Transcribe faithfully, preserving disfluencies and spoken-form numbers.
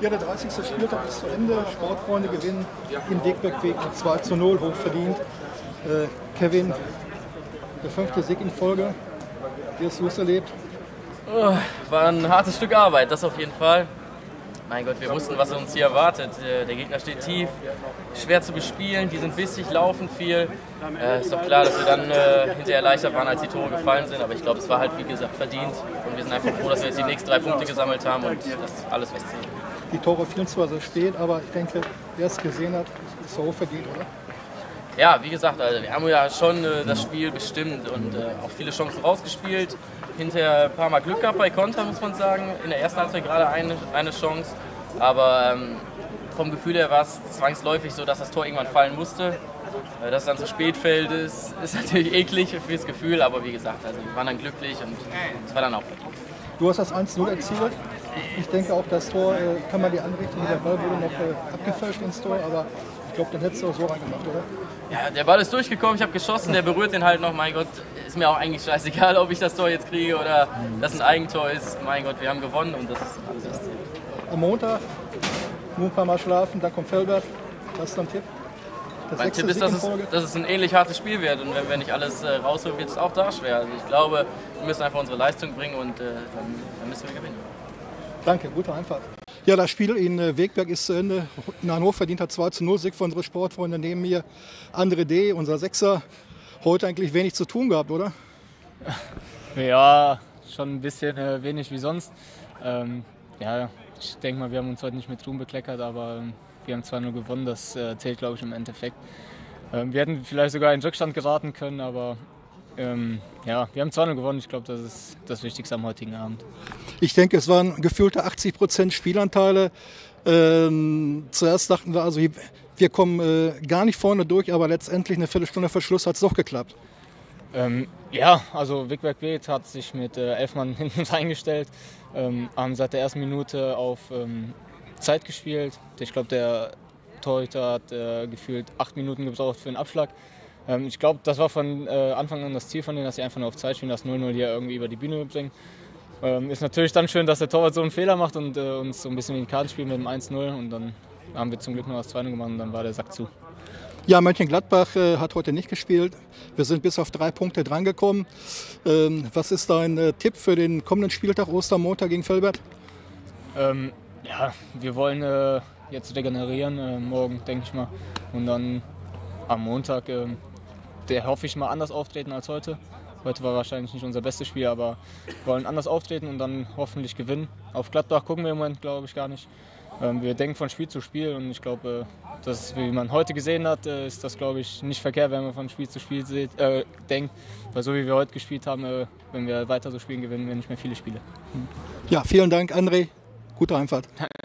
Ja, der dreißigste Spieltag ist zu Ende. Sportfreunde gewinnen im Wegbergweg mit zwei zu null, hochverdient. Äh, Kevin, der fünfte Sieg in Folge. Wie hast du es erlebt? Oh, war ein hartes Stück Arbeit, das auf jeden Fall. Mein Gott, wir wussten, was uns hier erwartet. Der Gegner steht tief, schwer zu bespielen, die sind bissig, laufen viel. Äh, ist doch klar, dass wir dann äh, hinterher leichter waren, als die Tore gefallen sind. Aber ich glaube, es war halt, wie gesagt, verdient. Und wir sind einfach froh, dass wir jetzt die nächsten drei Punkte gesammelt haben und das ist alles, was zählt. Die Tore fielen zwar sehr spät, aber ich denke, wer es gesehen hat, ist so verdient, oder? Ja, wie gesagt, also wir haben ja schon äh, das Spiel bestimmt und äh, auch viele Chancen rausgespielt. Hinterher ein paar Mal Glück gehabt bei Konter, muss man sagen. In der ersten Halbzeit gerade eine, eine Chance. Aber ähm, vom Gefühl her war es zwangsläufig so, dass das Tor irgendwann fallen musste. Äh, dass es dann zu spät fällt, ist, ist natürlich eklig fürs Gefühl. Aber wie gesagt, also wir waren dann glücklich und es war dann auch verdient. Du hast das eins zu null erzielt. Ich denke auch, das Tor äh, kann man dir anrichten. Der Ball wurde noch äh, abgefälscht ins Tor, aber ich glaube, dann hättest du auch so reingemacht, oder? Ja, der Ball ist durchgekommen, ich habe geschossen, der berührt den halt noch. Mein Gott, ist mir auch eigentlich scheißegal, ob ich das Tor jetzt kriege oder das ein Eigentor ist. Mein Gott, wir haben gewonnen und das ist alles, was zählt. Am Montag, nur ein paar Mal schlafen, dann kommt Velbert. Was ist dein Tipp? Das mein Tipp ist, dass es, dass es ein ähnlich hartes Spiel wird und wenn wir nicht alles äh, rausholen, wird es auch da schwer. Also ich glaube, wir müssen einfach unsere Leistung bringen und äh, dann, dann müssen wir gewinnen. Danke, gute Einfahrt. Ja, das Spiel in Wegberg ist zu Ende. In Hannover verdient hat zwei zu null Sieg für unsere Sportfreunde. Neben mir André D., unser Sechser. Heute eigentlich wenig zu tun gehabt, oder? Ja, schon ein bisschen äh, wenig wie sonst. Ähm, ja, ich denke mal, wir haben uns heute nicht mit Ruhm bekleckert, aber ähm, wir haben zwei null gewonnen. Das äh, zählt, glaube ich, im Endeffekt. Ähm, wir hätten vielleicht sogar in Rückstand geraten können, aber ähm, ja, wir haben zwei null gewonnen. Ich glaube, das ist das Wichtigste am heutigen Abend. Ich denke, es waren gefühlte achtzig Prozent Spielanteile. Ähm, zuerst dachten wir, also wir kommen äh, gar nicht vorne durch, aber letztendlich eine Viertelstunde vor Schluss hat es doch geklappt. Ähm, ja, also Wegberg Beet hat sich mit äh, elf Mann hinten reingestellt, ähm, haben seit der ersten Minute auf ähm, Zeit gespielt. Ich glaube, der Torhüter hat äh, gefühlt acht Minuten gebraucht für den Abschlag. Ähm, ich glaube, das war von äh, Anfang an das Ziel von denen, dass sie einfach nur auf Zeit spielen, das null null hier irgendwie über die Bühne bringen. Ähm, ist natürlich dann schön, dass der Torwart so einen Fehler macht und äh, uns so ein bisschen in die Karten spielt mit dem eins null und dann haben wir zum Glück noch das zwei null gemacht und dann war der Sack zu. Ja, Mönchengladbach äh, hat heute nicht gespielt. Wir sind bis auf drei Punkte drangekommen. Ähm, was ist dein äh, Tipp für den kommenden Spieltag, Ostermontag gegen Velbert? Ähm, ja, wir wollen äh, jetzt regenerieren, äh, morgen denke ich mal. Und dann am Montag, äh, der hoffe ich mal anders auftreten als heute. Heute war wahrscheinlich nicht unser bestes Spiel, aber wir wollen anders auftreten und dann hoffentlich gewinnen. Auf Gladbach gucken wir im Moment, glaube ich, gar nicht. Ähm, wir denken von Spiel zu Spiel und ich glaube, äh, dass, wie man heute gesehen hat, äh, ist das, glaube ich, nicht verkehrt, wenn man von Spiel zu Spiel seht, äh, denkt. Weil so wie wir heute gespielt haben, äh, wenn wir weiter so spielen, gewinnen wir nicht mehr viele Spiele. Ja, vielen Dank, André. Gute Einfahrt.